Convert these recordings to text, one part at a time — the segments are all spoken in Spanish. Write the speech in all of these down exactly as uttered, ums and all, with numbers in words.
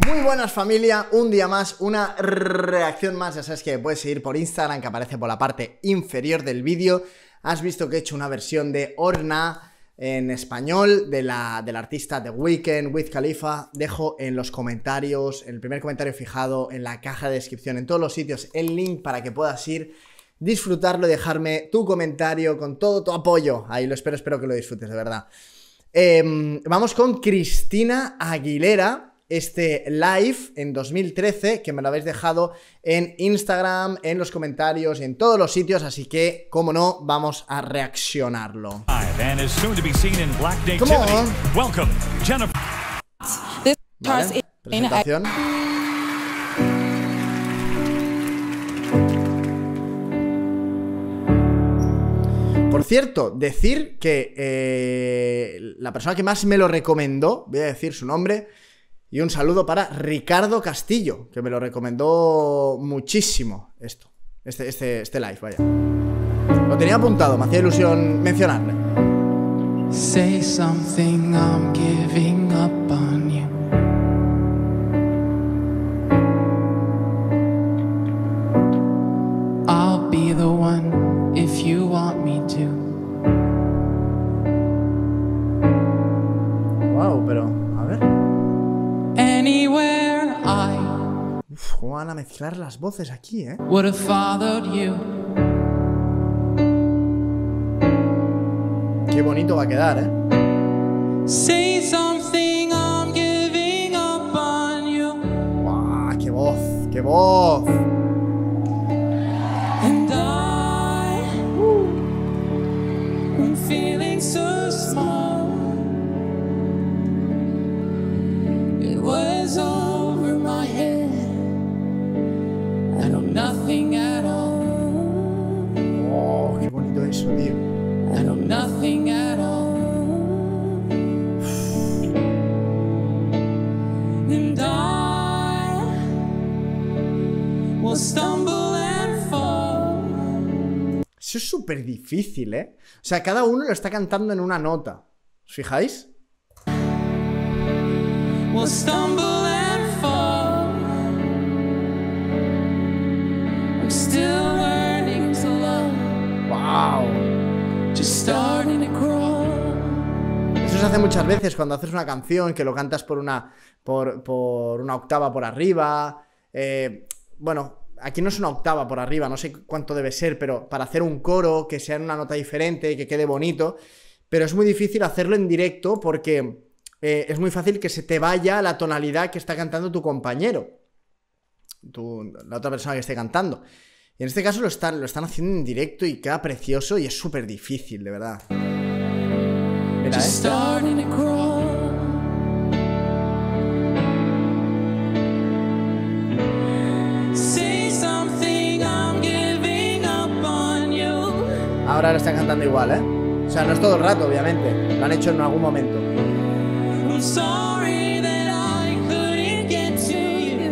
Muy buenas familia, un día más, una reacción más. Ya sabes que puedes seguir por Instagram, que aparece por la parte inferior del vídeo. Has visto que he hecho una versión de Orna en español de la, del artista The Weeknd, Wiz Khalifa. Dejo en los comentarios, en el primer comentario fijado, en la caja de descripción, en todos los sitios, el link para que puedas ir, disfrutarlo y dejarme tu comentario con todo tu apoyo. Ahí lo espero, espero que lo disfrutes, de verdad. Eh, vamos con Cristina Aguilera. Este live en dos mil trece, que me lo habéis dejado en Instagram, en los comentarios y en todos los sitios, así que, como no, vamos a reaccionarlo. ¿Cómo? Vale, presentación. Por cierto, decir que eh, la persona que más me lo recomendó, voy a decir su nombre, y un saludo para Ricardo Castillo, que me lo recomendó muchísimo esto, este, este, este live, vaya. Lo tenía apuntado, me hacía ilusión mencionarle. Say something, I'm giving up on you. I'll be the one if you want me to. Wow, pero, a ver. Anywhere I Uf, ¿cómo van a mezclar las voces aquí, eh? Would have followed you. Qué bonito va a quedar, eh. Say something, I'm giving up on you. Wow, qué voz, qué voz. And I, I'm feeling so small. Was over my head. I know nothing at all. Oh, qué bonito eso, tío. I know nothing at all. And I will stumble and fall. Eso es súper difícil, ¿eh? O sea, cada uno lo está cantando en una nota. ¿Os fijáis? We'll stumble and fall. I'm still learning to love. Wow. Just starting to crawl. Eso se hace muchas veces cuando haces una canción que lo cantas por una por, por una octava por arriba. Eh, bueno, aquí no es una octava por arriba, no sé cuánto debe ser, pero para hacer un coro que sea en una nota diferente, que quede bonito. Pero es muy difícil hacerlo en directo porque Eh, es muy fácil que se te vaya la tonalidad que está cantando tu compañero, tu, la otra persona que esté cantando. Y en este caso lo están, lo están haciendo en directo y queda precioso y es súper difícil, de verdad. Mira, ¿eh? Ahora lo están cantando igual, ¿eh? O sea, no es todo el rato, obviamente. Lo han hecho en algún momento. I'm sorry that I couldn't get to you.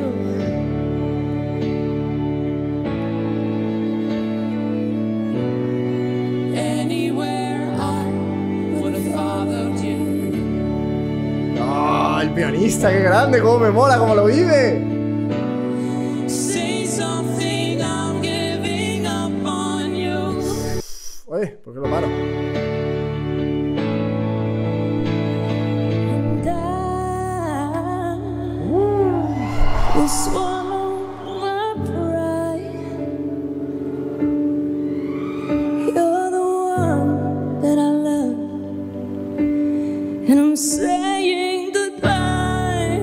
Anywhere I would have followed you. ¡Oh, el pianista, qué grande! ¡Cómo me mola, cómo lo vive! Say something, I'm giving up on you. Oye, ¿por qué lo paro? Swallow my pride. You're the one that I love, and I'm saying goodbye.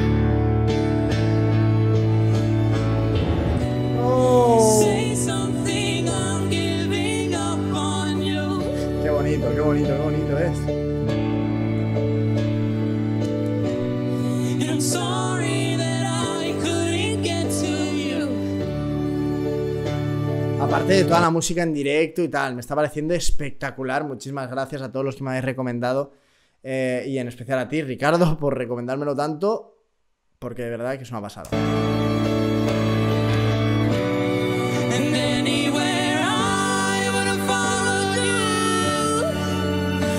Oh. Say something, I'm giving up on you. Qué bonito, qué bonito, qué bonito es. And I'm sorry. Aparte de toda la música en directo y tal, me está pareciendo espectacular. Muchísimas gracias a todos los que me habéis recomendado eh, y en especial a ti, Ricardo, por recomendármelo tanto, porque de verdad que es una pasada.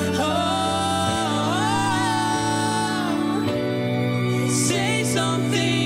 Something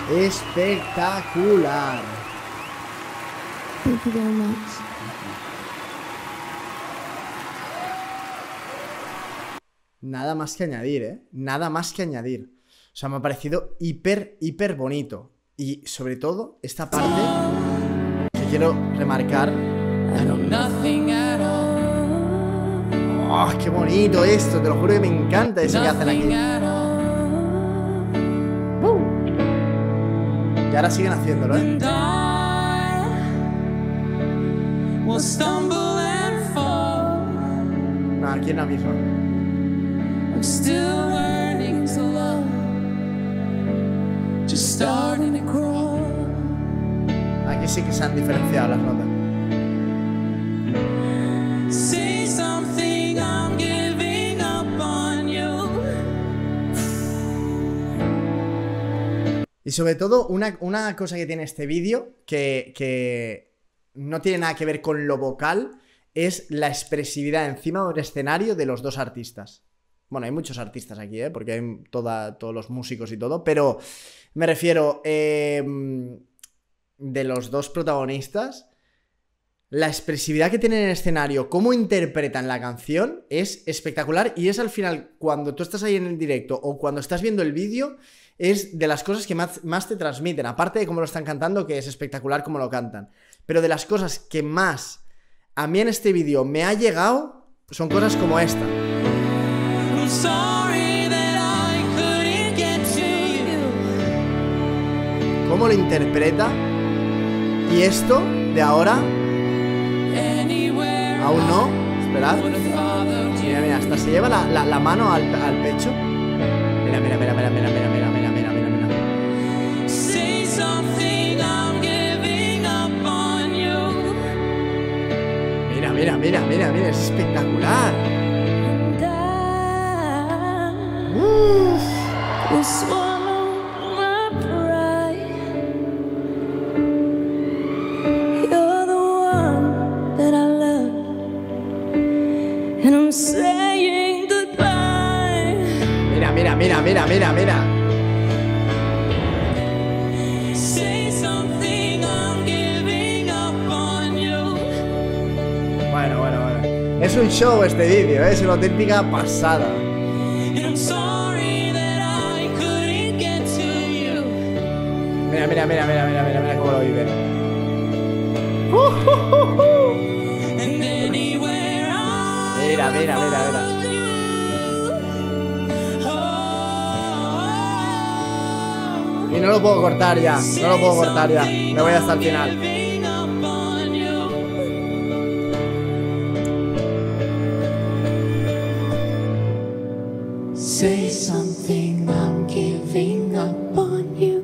Espectacular. Thank you very much. Nada más que añadir, ¿eh? Nada más que añadir. O sea, me ha parecido hiper, hiper bonito. Y sobre todo, esta parte que quiero remarcar. ¡Oh, qué bonito esto! Te lo juro que me encanta eso que hacen aquí. ¡Uh! Y ahora siguen haciéndolo, ¿eh? No, aquí en la misma. Aquí sí que se han diferenciado las notas. Y sobre todo, una, una cosa que tiene este vídeo, que, que no tiene nada que ver con lo vocal, es la expresividad encima del escenario de los dos artistas. Bueno, hay muchos artistas aquí, ¿eh? Porque hay toda, todos los músicos y todo, pero me refiero, eh, de los dos protagonistas, la expresividad que tienen en el escenario, cómo interpretan la canción, es espectacular, y es al final, cuando tú estás ahí en el directo o cuando estás viendo el vídeo, es de las cosas que más, más te transmiten, aparte de cómo lo están cantando, que es espectacular cómo lo cantan, pero de las cosas que más a mí en este vídeo me ha llegado, son cosas como esta. Cómo lo interpreta. Y esto de ahora aún no. Esperad. Mira, mira, hasta se lleva la, la, la mano al, al pecho. Mira, mira, mira, mira, mira, mira, mira, mira, mira, mira, mira. Mira, mira, mira, mira, mira, es espectacular. Uf. Mira, mira, mira, mira, mira, mira. Bueno, bueno, bueno. Es un show este vídeo, ¿eh? Es una auténtica pasada. Mira, mira, mira, mira, mira, mira, mira cómo lo vive. Uh, uh, uh, uh. Mira, mira, mira, mira. Y no lo puedo cortar ya, no lo puedo cortar ya. Me voy hasta el final. Say something, I'm giving up on you.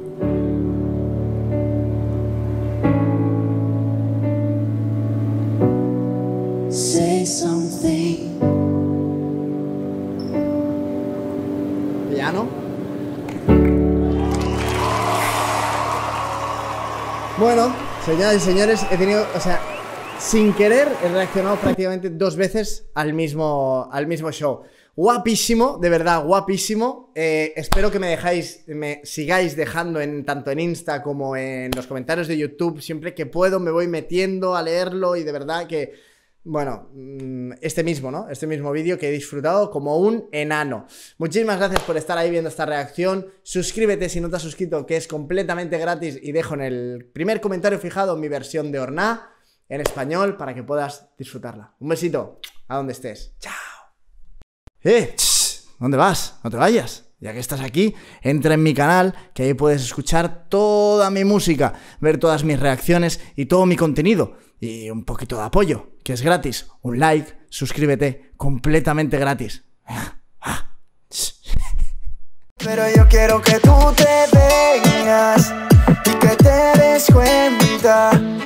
Say something. Piano. Bueno, señoras y señores, he tenido, o sea, sin querer he reaccionado prácticamente dos veces al mismo, al mismo show. Guapísimo, de verdad, guapísimo. Eh, espero que me dejáis, me sigáis dejando en tanto en Insta como en los comentarios de YouTube. Siempre que puedo me voy metiendo a leerlo y de verdad que, bueno, este mismo, ¿no? Este mismo vídeo que he disfrutado como un enano. Muchísimas gracias por estar ahí viendo esta reacción. Suscríbete si no te has suscrito, que es completamente gratis, y dejo en el primer comentario fijado mi versión de Orná en español para que puedas disfrutarla. Un besito a donde estés. Chao. ¡Eh! Ch, ¿dónde vas? No te vayas. Ya que estás aquí, entra en mi canal, que ahí puedes escuchar toda mi música, ver todas mis reacciones y todo mi contenido. Y un poquito de apoyo, que es gratis. Un like, suscríbete, completamente gratis. Pero yo quiero que tú te vengas y que te des cuenta